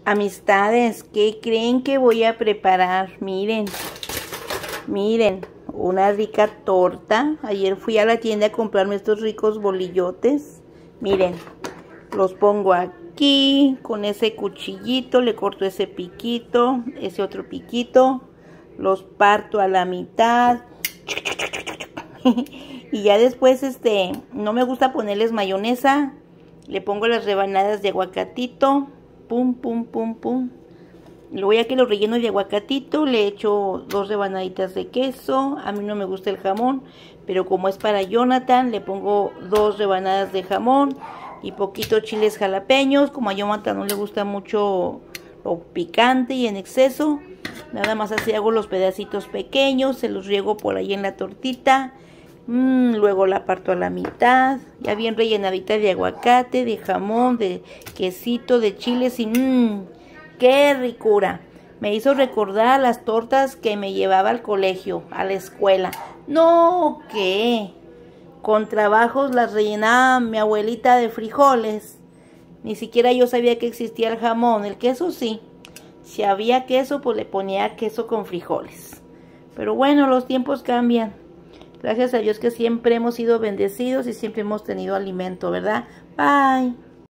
Amistades, ¿qué creen que voy a preparar? Miren, miren, una rica torta. Ayer fui a la tienda a comprarme estos ricos bolillotes. Miren, los pongo aquí, con ese cuchillito, le corto ese piquito, ese otro piquito, los parto a la mitad. Y ya después, no me gusta ponerles mayonesa, le pongo las rebanadas de aguacatito, pum, pum, pum, pum. Luego ya que lo relleno de aguacatito, le echo 2 rebanaditas de queso. A mí no me gusta el jamón, pero como es para Jonathan, le pongo 2 rebanadas de jamón y poquito chiles jalapeños. Como a Jonathan no le gusta mucho lo picante y en exceso, nada más así hago los pedacitos pequeños, se los riego por ahí en la tortita. Luego la parto a la mitad, ya bien rellenadita de aguacate, de jamón, de quesito, de chiles y ¡qué ricura! Me hizo recordar las tortas que me llevaba al colegio, a la escuela. No, ¿qué? Con trabajos las rellenaba mi abuelita de frijoles. Ni siquiera yo sabía que existía el jamón, el queso sí. Si había queso, pues le ponía queso con frijoles. Pero bueno, los tiempos cambian. Gracias a Dios que siempre hemos sido bendecidos y siempre hemos tenido alimento, ¿verdad? Bye.